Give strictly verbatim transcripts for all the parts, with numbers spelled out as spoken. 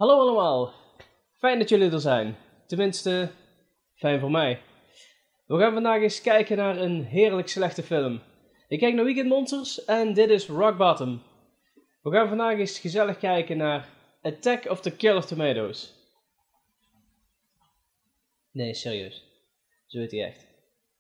Hallo allemaal, fijn dat jullie er zijn. Tenminste, fijn voor mij. We gaan vandaag eens kijken naar een heerlijk slechte film. Ik kijk naar Weekend Monsters en dit is Rock Bottom. We gaan vandaag eens gezellig kijken naar Attack of the Killer Tomatoes. Nee, serieus. Zo heet hij echt.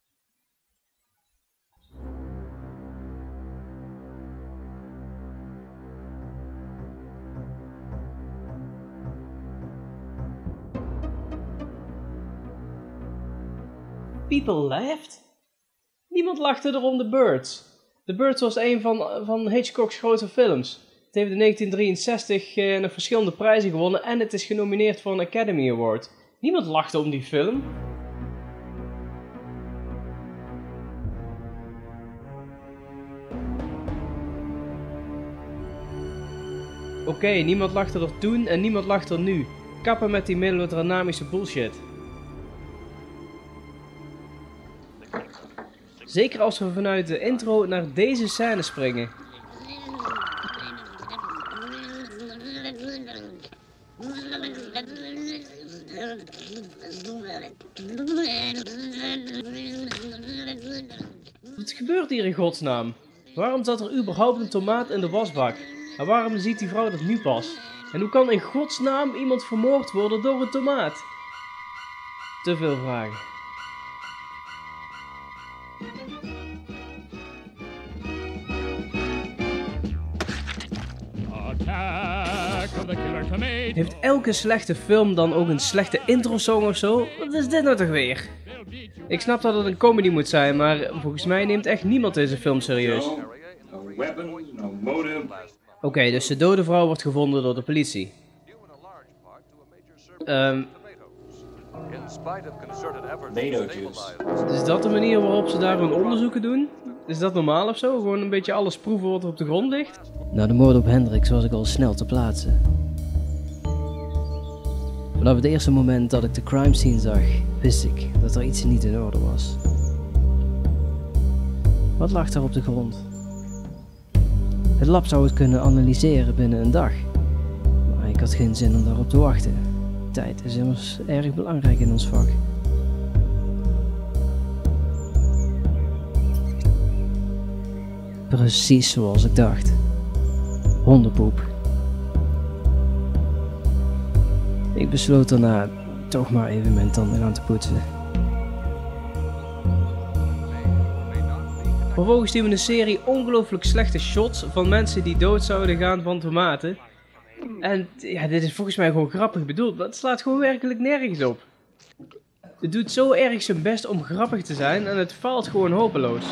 People laughed? Niemand lachte er om The Birds. The Birds was een van, van Hitchcock's grote films. Het heeft in negentien drieënzestig uh, nog verschillende prijzen gewonnen en het is genomineerd voor een Academy Award. Niemand lachte om die film. Oké, okay, niemand lachte er toen en niemand lacht er nu. Kappen met die melodramatische bullshit. Zeker als we vanuit de intro naar deze scène springen. Wat gebeurt hier in godsnaam? Waarom zat er überhaupt een tomaat in de wasbak? En waarom ziet die vrouw dat nu pas? En hoe kan in godsnaam iemand vermoord worden door een tomaat? Te veel vragen. Heeft elke slechte film dan ook een slechte intro-song of zo? Wat is dit nou toch weer? Ik snap dat het een comedy moet zijn, maar volgens mij neemt echt niemand deze film serieus. Oké, okay, dus de dode vrouw wordt gevonden door de politie. Um, is dat de manier waarop ze daar hun onderzoeken doen? Is dat normaal of zo? Gewoon een beetje alles proeven wat er op de grond ligt? Na de moord op Hendricks was ik al snel te plaatsen. Vanaf het eerste moment dat ik de crime scene zag, wist ik dat er iets niet in orde was. Wat lag daar op de grond? Het lab zou het kunnen analyseren binnen een dag, maar ik had geen zin om daarop te wachten. Tijd is immers erg belangrijk in ons vak. Precies zoals ik dacht. Hondenpoep. Ik besloot daarna toch maar even mijn tanden aan te poetsen. Vervolgens zien we een serie ongelooflijk slechte shots van mensen die dood zouden gaan van tomaten. En ja, dit is volgens mij gewoon grappig bedoeld, maar het slaat gewoon werkelijk nergens op. Het doet zo erg zijn best om grappig te zijn en het faalt gewoon hopeloos.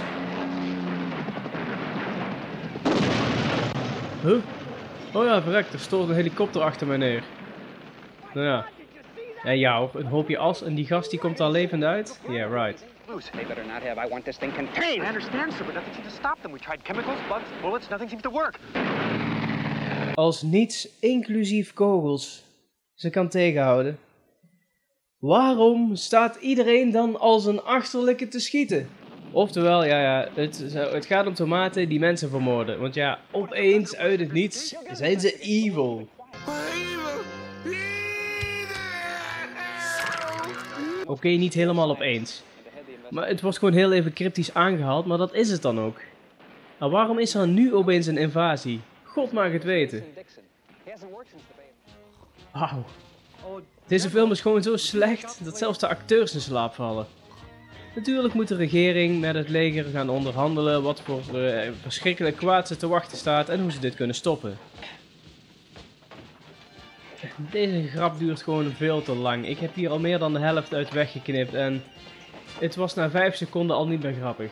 Huh? Oh ja, verrekt, er stort een helikopter achter mij neer. Nou ja. En ja hoor, een hoopje as en die gast die komt al levend uit? Yeah, right. They better not have. I want this thing contained. I understand, sir, but nothing seems to stop them. We tried chemicals, bugs, bullets, nothing seems to work. Als niets, inclusief kogels, ze kan tegenhouden. Waarom staat iedereen dan als een achterlijke te schieten? Oftewel, ja, ja, het, het gaat om tomaten die mensen vermoorden. Want ja, opeens uit het niets zijn ze evil. Oké, okay, niet helemaal opeens. Maar het wordt gewoon heel even cryptisch aangehaald, maar dat is het dan ook. Maar waarom is er nu opeens een invasie? God mag het weten. Wauw. Deze film is gewoon zo slecht dat zelfs de acteurs in slaap vallen. Natuurlijk moet de regering met het leger gaan onderhandelen wat voor uh, verschrikkelijk kwaad ze te wachten staat en hoe ze dit kunnen stoppen. Deze grap duurt gewoon veel te lang. Ik heb hier al meer dan de helft uit weggeknipt en het was na vijf seconden al niet meer grappig.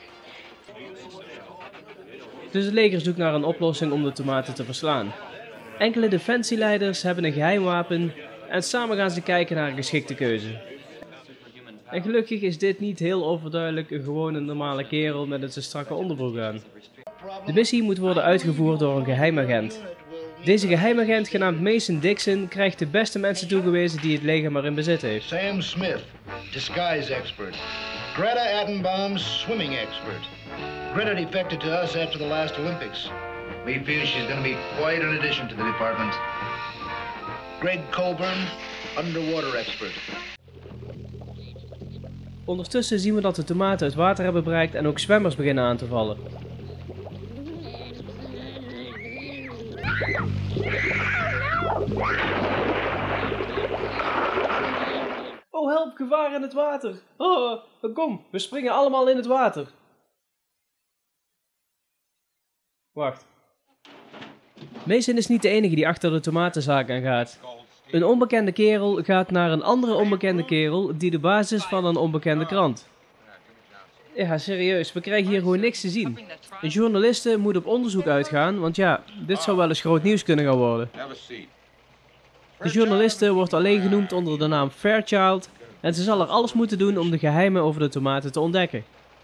Dus het leger zoekt naar een oplossing om de tomaten te verslaan. Enkele defensieleiders hebben een geheim wapen en samen gaan ze kijken naar een geschikte keuze. En gelukkig is dit niet heel overduidelijk een gewone normale kerel met een strakke onderbroek aan. De missie moet worden uitgevoerd door een geheimagent. Deze geheimagent, genaamd Mason Dixon, krijgt de beste mensen toegewezen die het leger maar in bezit heeft. Sam Smith, disguise expert. Greta Attenbaum, swimming expert. Greta defected to us after the last Olympics. We feel she's going to be quite an addition to the department. Greg Colburn, underwater expert. Ondertussen zien we dat de tomaten het water hebben bereikt en ook zwemmers beginnen aan te vallen. Oh help, gevaar in het water! Oh, kom, we springen allemaal in het water. Wacht. Mason is niet de enige die achter de tomatenzaak aangaat. Een onbekende kerel gaat naar een andere onbekende kerel die de baas is van een onbekende krant. Ja, serieus, we krijgen hier gewoon niks te zien. Een journaliste moet op onderzoek uitgaan, want ja, dit zou wel eens groot nieuws kunnen gaan worden. De journaliste wordt alleen genoemd onder de naam Fairchild en ze zal er alles moeten doen om de geheimen over de tomaten te ontdekken.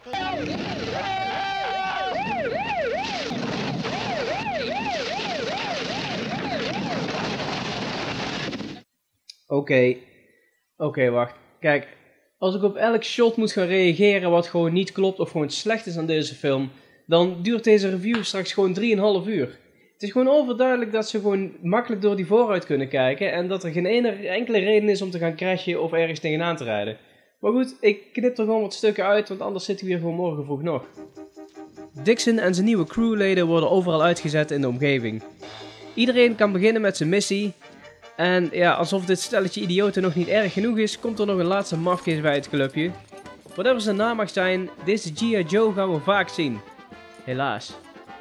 Oké, okay. oké, okay, wacht. Kijk, als ik op elk shot moet gaan reageren wat gewoon niet klopt of gewoon slecht is aan deze film, dan duurt deze review straks gewoon drieënhalf uur. Het is gewoon overduidelijk dat ze gewoon makkelijk door die vooruit kunnen kijken en dat er geen ene enkele reden is om te gaan crashen of ergens tegenaan te rijden. Maar goed, ik knip er gewoon wat stukken uit, want anders zitten we hier gewoon morgen vroeg nog. Dixon en zijn nieuwe crewleden worden overal uitgezet in de omgeving. Iedereen kan beginnen met zijn missie. En ja, alsof dit stelletje idioten nog niet erg genoeg is, komt er nog een laatste mafkees bij het clubje. Whatever zijn naam mag zijn, deze G I Joe gaan we vaak zien. Helaas.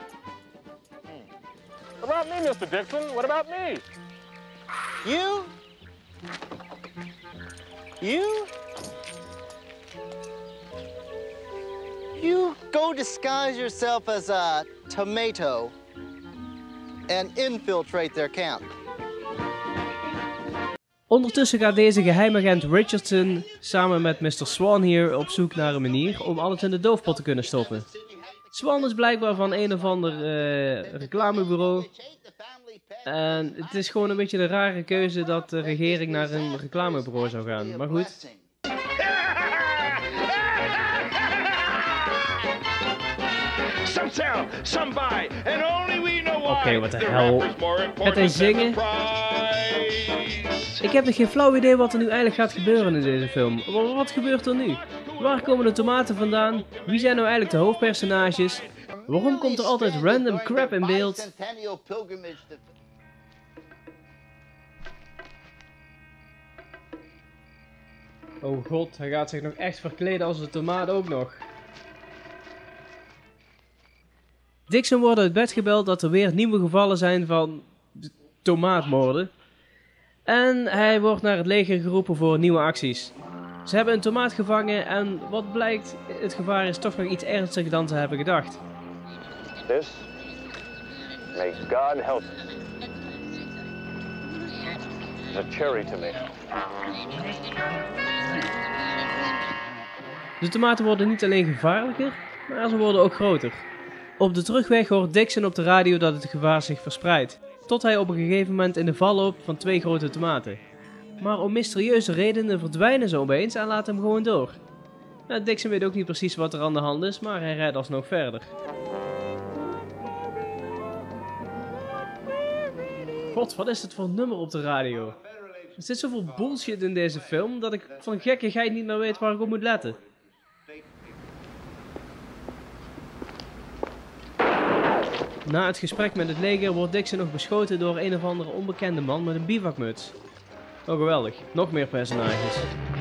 What about me, mister Dixon? What about me? You? You? You go disguise yourself as a tomato and infiltrate their camp. Ondertussen gaat deze geheimagent Richardson samen met mister Swan hier op zoek naar een manier om alles in de doofpot te kunnen stoppen. Swan is blijkbaar van een of ander uh, reclamebureau. En het is gewoon een beetje de rare keuze dat de regering naar een reclamebureau zou gaan. Maar goed. Oké, okay, wat de hel. Gaat hij zingen? Ik heb nog geen flauw idee wat er nu eigenlijk gaat gebeuren in deze film. Wat gebeurt er nu? Waar komen de tomaten vandaan? Wie zijn nou eigenlijk de hoofdpersonages? Waarom komt er altijd random crap in beeld? Oh god, hij gaat zich nog echt verkleden als de tomaat ook nog. Dixon wordt uit bed gebeld dat er weer nieuwe gevallen zijn van tomaatmoorden. En hij wordt naar het leger geroepen voor nieuwe acties. Ze hebben een tomaat gevangen en wat blijkt, het gevaar is toch nog iets ernstiger dan ze hebben gedacht. This, may God help us. It's a cherry tomato. De tomaten worden niet alleen gevaarlijker, maar ze worden ook groter. Op de terugweg hoort Dixon op de radio dat het gevaar zich verspreidt. Tot hij op een gegeven moment in de val loopt van twee grote tomaten. Maar om mysterieuze redenen verdwijnen ze opeens en laten hem gewoon door. Nou, Dixon weet ook niet precies wat er aan de hand is, maar hij rijdt alsnog verder. God, wat is dit voor nummer op de radio? Er zit zoveel bullshit in deze film dat ik van gekkigheid niet meer weet waar ik op moet letten. Na het gesprek met het leger wordt Dixon nog beschoten door een of andere onbekende man met een bivakmuts. Oh geweldig, nog meer personages.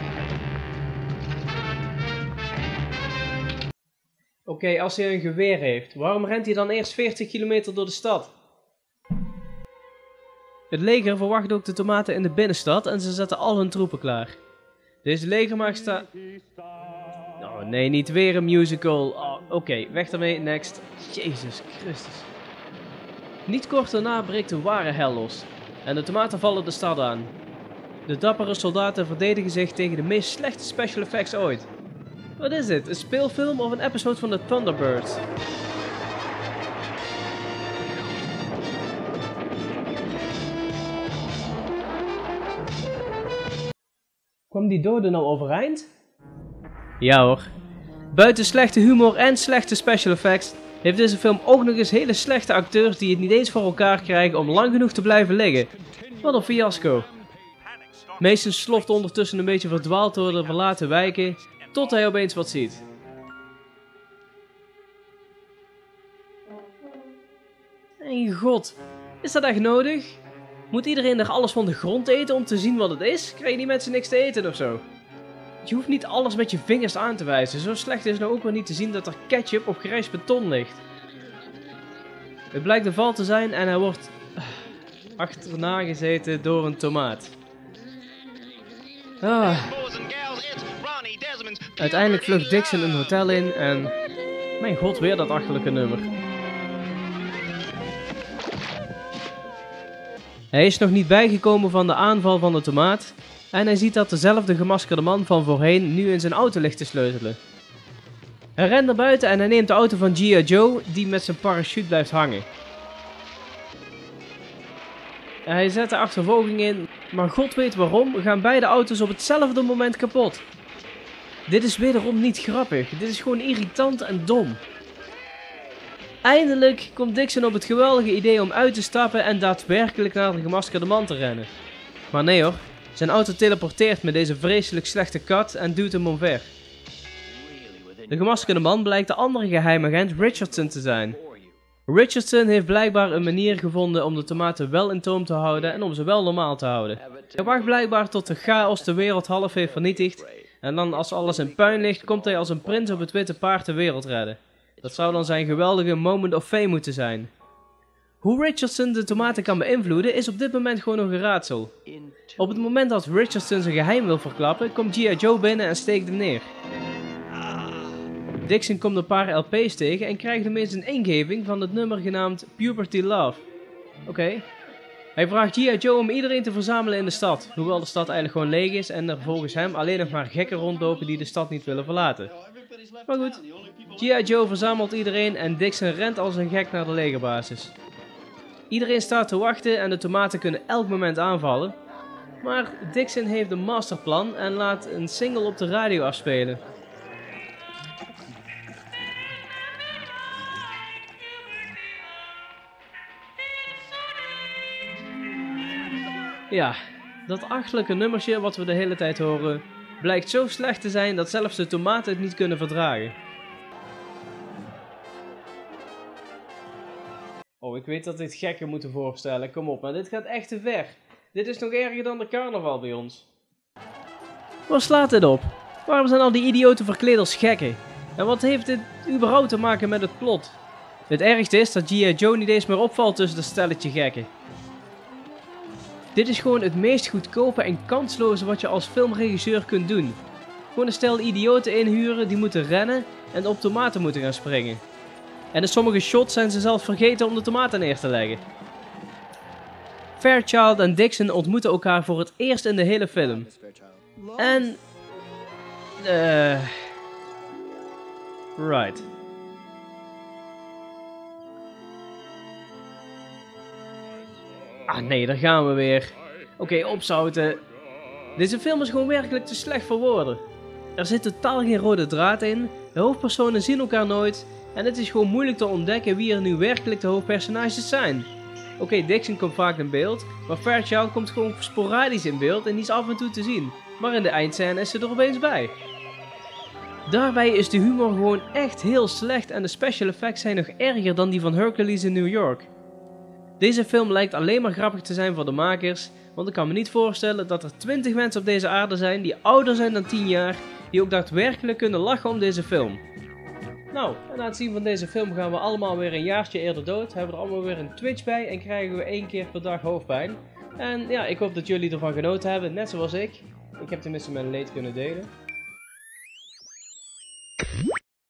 Oké, okay, als hij een geweer heeft, waarom rent hij dan eerst veertig kilometer door de stad? Het leger verwacht ook de tomaten in de binnenstad en ze zetten al hun troepen klaar. Deze legermacht staat... Oh nee, niet weer een musical. Oh, Oké, okay, weg daarmee, next. Jezus Christus. Niet kort daarna breekt de ware hel los. En de tomaten vallen de stad aan. De dappere soldaten verdedigen zich tegen de meest slechte special effects ooit. Wat is dit? Een speelfilm of een episode van de Thunderbirds? Kwam die dode nou overeind? Ja hoor. Buiten slechte humor en slechte special effects heeft deze film ook nog eens hele slechte acteurs die het niet eens voor elkaar krijgen om lang genoeg te blijven liggen. Wat een fiasco. Mason sloft ondertussen een beetje verdwaald door de verlaten wijken, tot hij opeens wat ziet. Mijn god, is dat echt nodig? Moet iedereen er alles van de grond eten om te zien wat het is? Krijgen die mensen niks te eten of zo? Je hoeft niet alles met je vingers aan te wijzen. Zo slecht is nou ook wel niet te zien dat er ketchup op grijs beton ligt. Het blijkt de val te zijn en hij wordt achterna gezeten door een tomaat. Ah. Uiteindelijk vlucht Dixon een hotel in en... Mijn god, weer dat achterlijke nummer. Hij is nog niet bijgekomen van de aanval van de tomaat en hij ziet dat dezelfde gemaskerde man van voorheen nu in zijn auto ligt te sleutelen. Hij rent naar buiten en hij neemt de auto van G I Joe die met zijn parachute blijft hangen. Hij zet de achtervolging in, maar god weet waarom gaan beide auto's op hetzelfde moment kapot. Dit is wederom niet grappig, dit is gewoon irritant en dom. Eindelijk komt Dixon op het geweldige idee om uit te stappen en daadwerkelijk naar de gemaskerde man te rennen. Maar nee hoor, zijn auto teleporteert met deze vreselijk slechte kat en duwt hem omver. De gemaskerde man blijkt de andere geheimagent Richardson te zijn. Richardson heeft blijkbaar een manier gevonden om de tomaten wel in toom te houden en om ze wel normaal te houden. Hij wacht blijkbaar tot de chaos de wereld half heeft vernietigd en dan als alles in puin ligt komt hij als een prins op het witte paard de wereld redden. Dat zou dan zijn geweldige moment of fame moeten zijn. Hoe Richardson de tomaten kan beïnvloeden is op dit moment gewoon nog een raadsel. Op het moment dat Richardson zijn geheim wil verklappen, komt G I Joe binnen en steekt hem neer. Dixon komt een paar L P's tegen en krijgt ineens een ingeving van het nummer genaamd Puberty Love. Oké. Okay. Hij vraagt G I Joe om iedereen te verzamelen in de stad, hoewel de stad eigenlijk gewoon leeg is en er volgens hem alleen nog maar gekken rondlopen die de stad niet willen verlaten. Maar goed, G I Joe verzamelt iedereen en Dixon rent als een gek naar de legerbasis. Iedereen staat te wachten en de tomaten kunnen elk moment aanvallen. Maar Dixon heeft een masterplan en laat een single op de radio afspelen. Ja, dat achterlijke nummertje wat we de hele tijd horen, blijkt zo slecht te zijn dat zelfs de tomaten het niet kunnen verdragen. Oh, ik weet dat dit gekken moeten voorstellen, kom op, maar dit gaat echt te ver. Dit is nog erger dan de carnaval bij ons. Waar slaat dit op? Waarom zijn al die idioten verkleed als gekken? En wat heeft dit überhaupt te maken met het plot? Het ergste is dat G I Joe niet eens meer opvalt tussen dat stelletje gekken. Dit is gewoon het meest goedkope en kansloze wat je als filmregisseur kunt doen. Gewoon een stel idioten inhuren die moeten rennen en op tomaten moeten gaan springen. En in sommige shots zijn ze zelfs vergeten om de tomaten neer te leggen. Fairchild en Dixon ontmoeten elkaar voor het eerst in de hele film. En... Eh... Uh, right. Ah nee, daar gaan we weer. Oké, okay, opzouten. Deze film is gewoon werkelijk te slecht voor woorden. Er zit totaal geen rode draad in, de hoofdpersonen zien elkaar nooit en het is gewoon moeilijk te ontdekken wie er nu werkelijk de hoofdpersonages zijn. Oké, okay, Dixon komt vaak in beeld, maar Fairchild komt gewoon sporadisch in beeld en die is af en toe te zien. Maar in de eindscène is ze er opeens bij. Daarbij is de humor gewoon echt heel slecht en de special effects zijn nog erger dan die van Hercules in New York. Deze film lijkt alleen maar grappig te zijn voor de makers, want ik kan me niet voorstellen dat er twintig mensen op deze aarde zijn die ouder zijn dan tien jaar, die ook daadwerkelijk kunnen lachen om deze film. Nou, en na het zien van deze film gaan we allemaal weer een jaartje eerder dood, hebben we er allemaal weer een Twitch bij en krijgen we één keer per dag hoofdpijn. En ja, ik hoop dat jullie ervan genoten hebben, net zoals ik. Ik heb tenminste mijn leed kunnen delen.